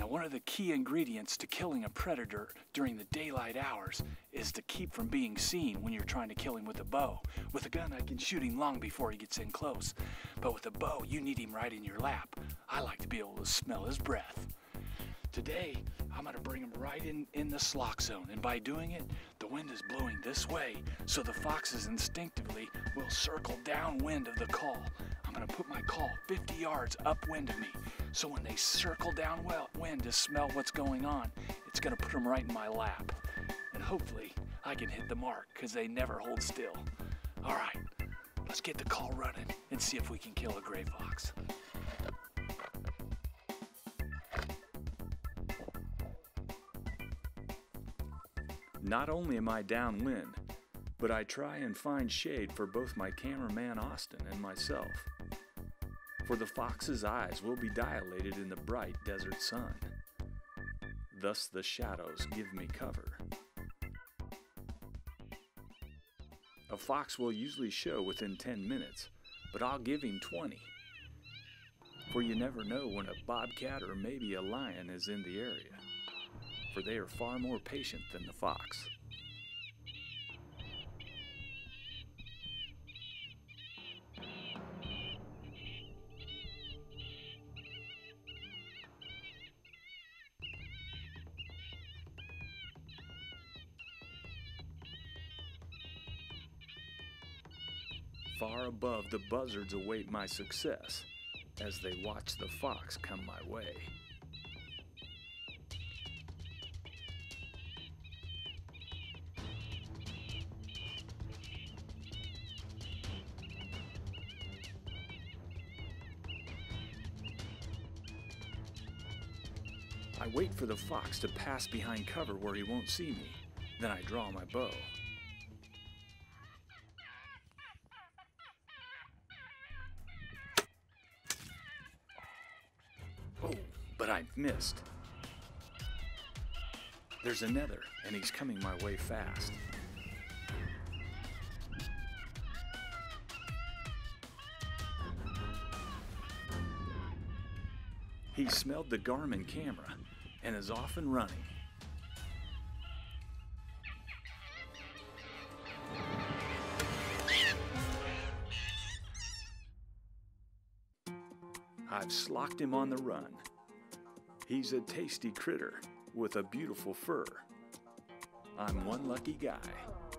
Now, one of the key ingredients to killing a predator during the daylight hours is to keep from being seen when you're trying to kill him with a bow. With a gun, I can shoot him long before he gets in close. But with a bow, you need him right in your lap. I like to be able to smell his breath. Today, I'm going to bring him right in the slock zone, and by doing it, the wind is blowing this way, so the foxes instinctively will circle downwind of the call. I'm going to put my call 50 yards upwind of me, so when they circle downwind to smell what's going on, it's going to put them right in my lap. And hopefully, I can hit the mark, because they never hold still. All right, let's get the call running and see if we can kill a gray fox. Not only am I downwind, but I try and find shade for both my cameraman Austin and myself. For the fox's eyes will be dilated in the bright desert sun. Thus the shadows give me cover. A fox will usually show within 10 minutes, but I'll give him 20. For you never know when a bobcat or maybe a lion is in the area. For they are far more patient than the fox. Far above, the buzzards await my success as they watch the fox come my way. I wait for the fox to pass behind cover where he won't see me. Then I draw my bow. Oh, but I missed. There's another, and he's coming my way fast. He smelled the Garmin camera and is off and running. I've slocked him on the run. He's a tasty critter with a beautiful fur. I'm one lucky guy.